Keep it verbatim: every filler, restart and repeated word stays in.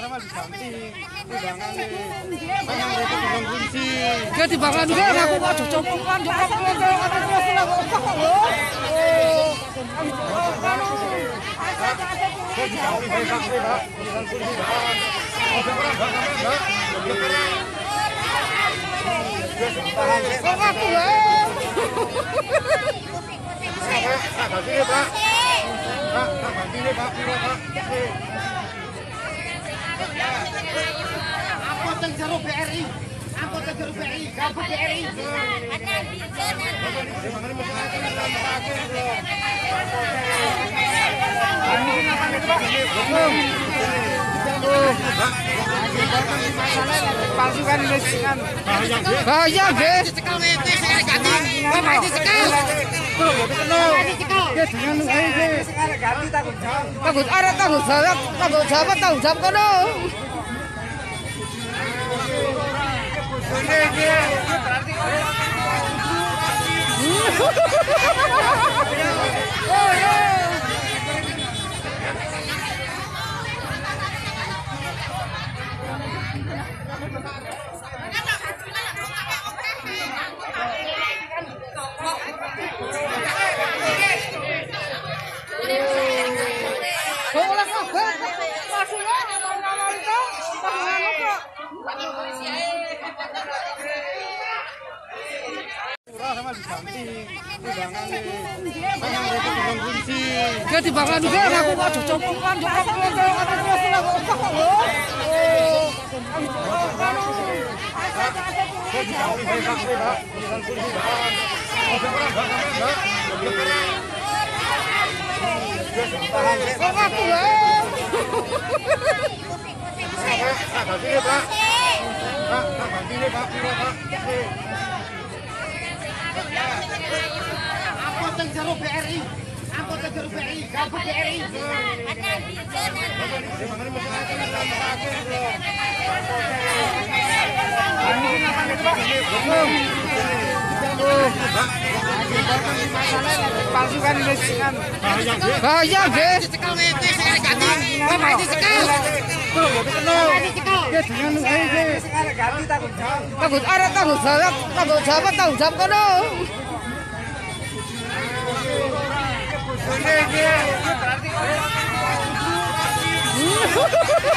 sama diganti timbangan banyak itu dengan kunci. Dia timbangan juga aku kok cocokan cocokan terus terus lah kok kok lho. Saya diganti dari saksi, Pak. Dengan kunci, Pak. Ada orang Mbak, Mbak. Kok aku lho. Pak, ganti nih, Pak. Pak, ganti nih, Pak. Pak. Angkot yang jero B R I, angkot yang jero B R I, gabung B R I. Palsukan listingan. Bahaya nggih. Dicekal wete saya ganti. Bapak dicekal. Ya dengan ini Tanggung jawab, tanggung jawab, tanggung jawab, tanggung jawab kono. sama diganti timbangan banyak itu dengan kunci. Dia timbangan juga aku kok cocokan cocokan terus lah kok kok lho. Saya diganti dari saksi, Pak. Dengan kunci, Pak. Ada orang Mbak, Mbak. Kok aku lho. Pak, ganti nih, Pak. Pak, ganti nih, Pak. Pak. Angkot yang jero B R I, angkot yang jero B R I, gabung B R I. Palsukan listingan. Bahaya nggih. Dicekal wete saya ganti. Bapak dicekal. Ya dengan ini Tanggung ada tanggung jawab, tanggung jawab, tanggung jawab kono. ini